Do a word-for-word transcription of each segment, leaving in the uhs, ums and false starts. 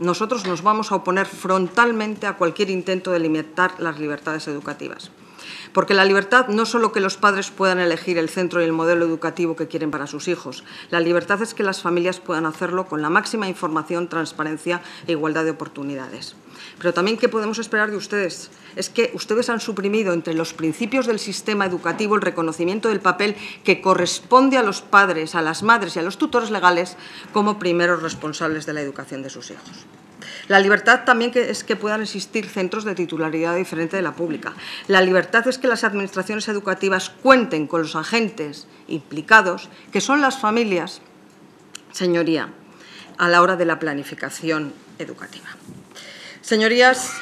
nosotros nos vamos a oponer frontalmente a cualquier intento de limitar las libertades educativas. Porque la libertad no es solo que los padres puedan elegir el centro y el modelo educativo que quieren para sus hijos. La libertad es que las familias puedan hacerlo con la máxima información, transparencia e igualdad de oportunidades. Pero también, ¿qué podemos esperar de ustedes? Es que ustedes han suprimido entre los principios del sistema educativo el reconocimiento del papel que corresponde a los padres, a las madres y a los tutores legales como primeros responsables de la educación de sus hijos. La libertad también es que puedan existir centros de titularidad diferente de la pública. La libertad es que las administraciones educativas cuenten con los agentes implicados, que son las familias, señoría, a la hora de la planificación educativa. Señorías,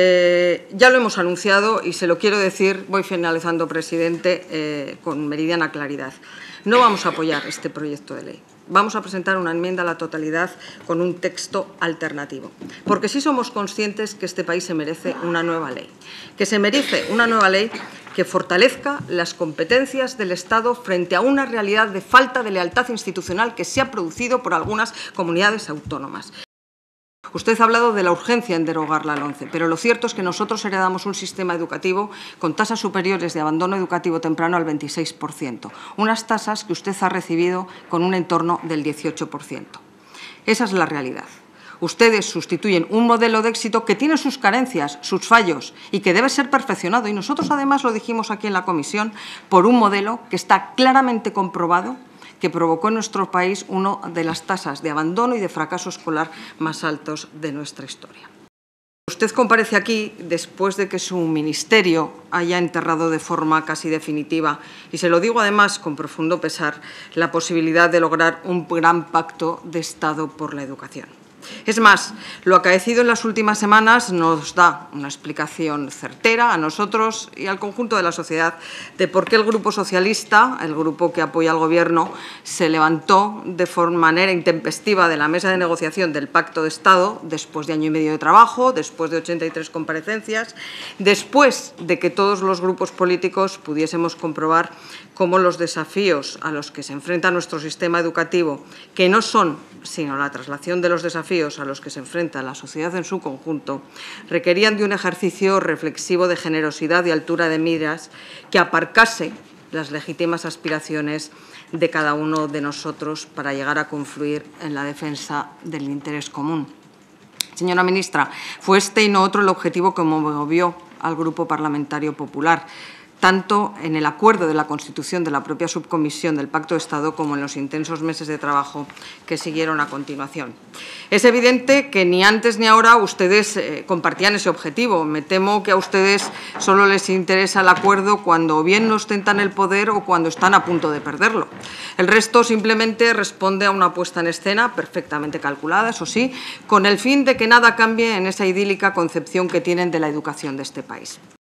eh, ya lo hemos anunciado y se lo quiero decir, voy finalizando, presidente, eh, con meridiana claridad. No vamos a apoyar este proyecto de ley. Vamos a presentar una enmienda a la totalidad con un texto alternativo, porque sí somos conscientes que este país se merece una nueva ley, que se merece una nueva ley que fortalezca las competencias del Estado frente a una realidad de falta de lealtad institucional que se ha producido por algunas comunidades autónomas. Usted ha hablado de la urgencia en derogar la LOMCE, pero lo cierto es que nosotros heredamos un sistema educativo con tasas superiores de abandono educativo temprano al veintiséis por ciento, unas tasas que usted ha recibido con un entorno del dieciocho por ciento. Esa es la realidad. Ustedes sustituyen un modelo de éxito que tiene sus carencias, sus fallos y que debe ser perfeccionado, y nosotros además lo dijimos aquí en la comisión, por un modelo que está claramente comprobado que provocó en nuestro país una de las tasas de abandono y de fracaso escolar más altos de nuestra historia. Usted comparece aquí después de que su ministerio haya enterrado de forma casi definitiva, y se lo digo además con profundo pesar, la posibilidad de lograr un gran pacto de Estado por la educación. Es más, lo acaecido en las últimas semanas nos da una explicación certera a nosotros y al conjunto de la sociedad de por qué el Grupo Socialista, el grupo que apoya al Gobierno, se levantó de forma, manera intempestiva de la mesa de negociación del Pacto de Estado después de año y medio de trabajo, después de ochenta y tres comparecencias, después de que todos los grupos políticos pudiésemos comprobar cómo los desafíos a los que se enfrenta nuestro sistema educativo, que no son sino la traslación de los desafíos a los que se enfrenta la sociedad en su conjunto, requerían de un ejercicio reflexivo de generosidad y altura de miras que aparcase las legítimas aspiraciones de cada uno de nosotros para llegar a confluir en la defensa del interés común. Señora ministra, fue este y no otro el objetivo que movió al Grupo Parlamentario Popular, tanto en el acuerdo de la constitución de la propia subcomisión del Pacto de Estado como en los intensos meses de trabajo que siguieron a continuación. Es evidente que ni antes ni ahora ustedes eh, compartían ese objetivo. Me temo que a ustedes solo les interesa el acuerdo cuando o bien no ostentan el poder o cuando están a punto de perderlo. El resto simplemente responde a una puesta en escena perfectamente calculada, eso sí, con el fin de que nada cambie en esa idílica concepción que tienen de la educación de este país.